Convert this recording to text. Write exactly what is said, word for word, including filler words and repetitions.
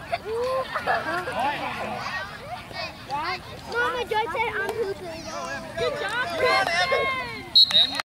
Mama, Joy said I'm hooping. Good job, Chris.